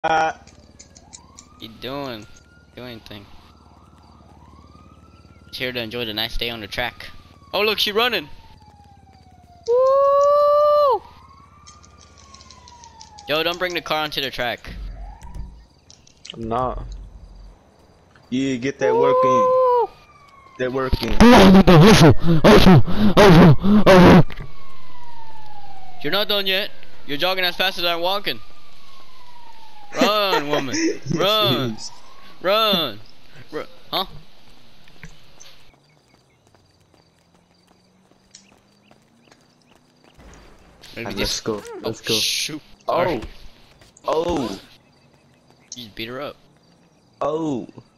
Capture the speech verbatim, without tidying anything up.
Uh, You doing? Do anything? She's here to enjoy the nice day on the track. Oh look, she running! Woo! Yo, don't bring the car onto the track. nah. Yeah, get that working. That working. You're not done yet. You're jogging as fast as I'm walking. Run, woman. Run. Run. Run. Huh? Maybe Let's go. Let's oh, go. Shoot. Oh. Sorry. Oh. You just beat her up. Oh.